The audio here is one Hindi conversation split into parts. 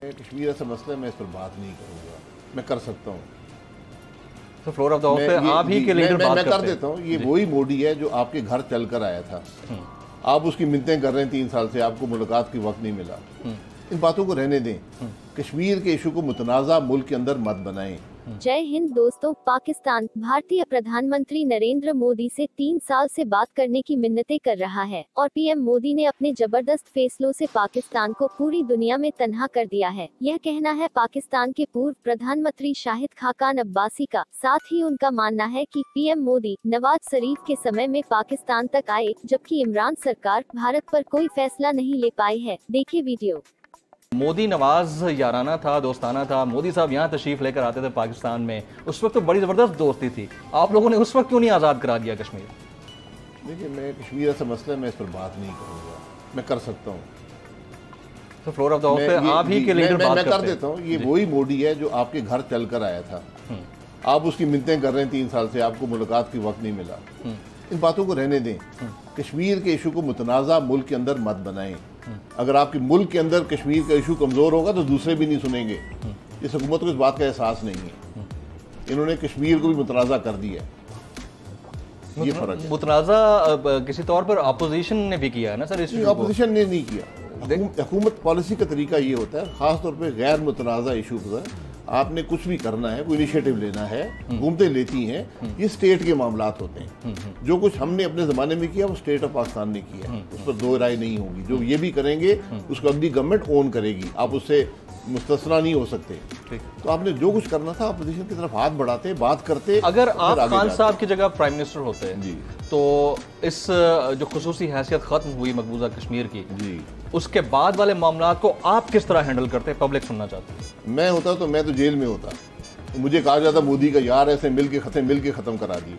कश्मीर ऐसा मसला है, मैं इस पर बात नहीं करूँगा। मैं कर सकता हूँ तो फ्लोर ऑफ द हाउस पे आप ही के लीडर बात मैं कर देता हूँ। ये वही मोदी है जो आपके घर चल कर आया था। आप उसकी मिन्नतें कर रहे हैं 3 साल से, आपको मुलाकात की वक्त नहीं मिला। इन बातों को रहने दें। कश्मीर के इशू को मुतनाज़ा मुल्क के अंदर मत बनाएं। जय हिंद दोस्तों। पाकिस्तान भारतीय प्रधानमंत्री नरेंद्र मोदी से 3 साल से बात करने की मिन्नतें कर रहा है और पीएम मोदी ने अपने जबरदस्त फैसलों से पाकिस्तान को पूरी दुनिया में तन्हा कर दिया है। यह कहना है पाकिस्तान के पूर्व प्रधानमंत्री शाहिद खाकान अब्बासी का। साथ ही उनका मानना है कि पीएम मोदी नवाज शरीफ के समय में पाकिस्तान तक आए, जबकि इमरान सरकार भारत पर कोई फैसला नहीं ले पाई है। देखिए वीडियो। मोदी नवाज याराना था, दोस्ताना था। मोदी साहब यहाँ तशरीफ लेकर आते थे पाकिस्तान में, उस वक्त तो बड़ी ज़बरदस्त दोस्ती थी। आप लोगों ने उस वक्त क्यों नहीं आज़ाद करा दिया कश्मीर? देखिए, मैं कश्मीर ऐसा मसला है, मैं इस पर बात नहीं करूँगा। मैं कर सकता हूँ तो फ्लोर ऑफ द हाउस पे आप ही के लीडर बात मैं कर देता हूँ। ये वही मोदी है जो आपके घर चल कर आया था। आप उसकी मिन्नतें कर रहे हैं 3 साल से, आपको मुलाकात की वक्त नहीं मिला। इन बातों को रहने दें। कश्मीर के इशू को मुतनाज़ा मुल्क के अंदर मत बनाएं। अगर आपके मुल्क के अंदर कश्मीर का इशू कमज़ोर होगा तो दूसरे भी नहीं सुनेंगे। इस हुकूमत को इस बात का एहसास नहीं है। इन्होंने कश्मीर को भी मुतनाज़ा कर दिया है। ये फर्क है। मुतनाज़ा किसी तौर पर अपोजिशन ने भी किया है ना सर? इस अपोजिशन ने नहीं किया। हुकूमत पॉलिसी का तरीका ये होता है, ख़ास तौर पर गैर मुतनाज़ा इशू पर आपने कुछ भी करना है, कोई इनिशिएटिव लेना है, हुकूमतें लेती हैं। ये स्टेट के मामलात होते हैं। जो कुछ हमने अपने ज़माने में किया वो स्टेट ऑफ पाकिस्तान ने किया, उस पर दो राय नहीं होगी। जो ये भी करेंगे उसको अगली गवर्नमेंट ओन करेगी, आप उससे मुस्तस्ना नहीं हो सकते। तो आपने जो कुछ करना था अपोजिशन की तरफ हाथ बढ़ाते, बात करते। अगर आप खान साहब की जगह प्राइम मिनिस्टर होते हैं तो इस जो खुसूसी हैसियत खत्म हुई मकबूजा कश्मीर की, उसके बाद वाले मामलात को आप किस तरह हैंडल करते? पब्लिक सुनना चाहती है। मैं होता तो मैं तो जेल में होता। मुझे कहा जाता मोदी का यार ऐसे मिल के खत्म करा दिए।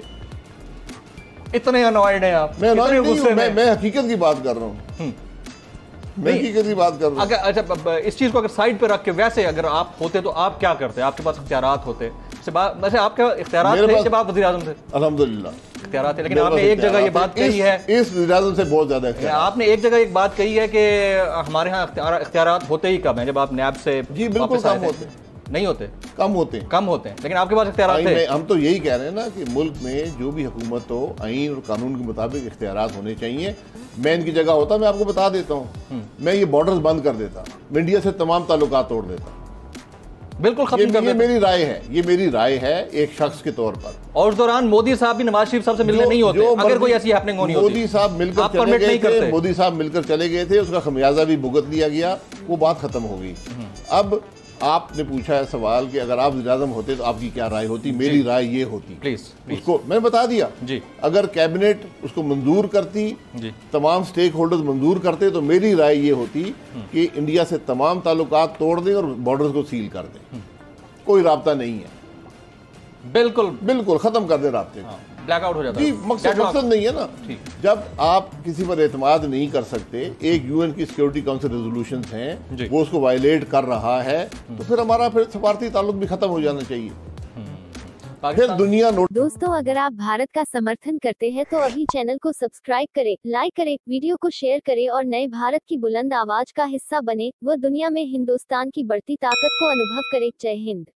इतने अनॉयड हैं आप? मैं हकीकत की बात कर रहा हूँ। मैं हकीकत की बात कर रहा हूँ। अगर अच्छा इस चीज को अगर साइड पे रख के वैसे अगर आप होते तो आप क्या करते? आपके पास इख्तियारात होते? वैसे आपके इख्तियारात थे जब आप वज़ीर आज़म थे? अल्हम्दुलिल्लाह इख्तियारात थे, लेकिन आपने एक जगह ये बात कही है, इस वज़ीर आज़म से बहुत ज्यादा इख्तियार। आपने एक जगह एक बात कही है कि हमारे यहाँ इख्तियारात होते ही कम है जब आप नैब से। जी बिल्कुल कम होते। नहीं होते? कम होते हैं, लेकिन आपके पास इख्तियारात थे। हम तो यही कह रहे हैं ना कि मुल्क में जो भी हुकूमत हो, आईन और कानून के मुताबिक इख्तियारात होने चाहिए। मैं इनकी जगह होता मैं आपको बता देता हूँ, मैं ये बॉर्डर्स बंद कर देता, इंडिया से तमाम ताल्लुकात तोड़ देता। बिल्कुल खत्म कर देता। ये मेरी राय है एक शख्स के तौर पर। और उस दौरान मोदी साहब भी नवाज शरीफ साहब से मिलने नहीं होते अगर कोई ऐसी हैपनिंग होनी होती। मोदी साहब मिलकर चले गए थे, उसका खमियाजा भी भुगत लिया गया, वो बात खत्म हो गई। अब आपने पूछा है सवाल कि अगर आप वज़ीर-ए-आज़म होते तो आपकी क्या राय होती? मेरी राय ये होती, प्लीज उसको मैंने बता दिया जी। अगर कैबिनेट उसको मंजूर करती, तमाम स्टेक होल्डर्स मंजूर करते, तो मेरी राय ये होती कि इंडिया से तमाम ताल्लुकात तोड़ दें और बॉर्डर्स को सील कर दें। कोई राब्ता नहीं है, बिल्कुल खत्म कर दे राब्ते को। ब्लैकआउट हो जाता है। मकसद नहीं है ना। जब आप किसी पर एतमाद नहीं कर सकते, एक यूएन की सिक्योरिटी काउंसिल रेजोल्यूशंस हैं, वो उसको वायलेट कर रहा है, तो फिर हमारा सफारती ताल्लुक भी खत्म हो जाना चाहिए। फिर दुनिया दोस्तों, अगर आप भारत का समर्थन करते हैं तो अभी चैनल को सब्सक्राइब करें, लाइक करें, वीडियो को शेयर करें और नए भारत की बुलंद आवाज का हिस्सा बने। वो दुनिया में हिंदुस्तान की बढ़ती ताकत को अनुभव करे। जय हिंद।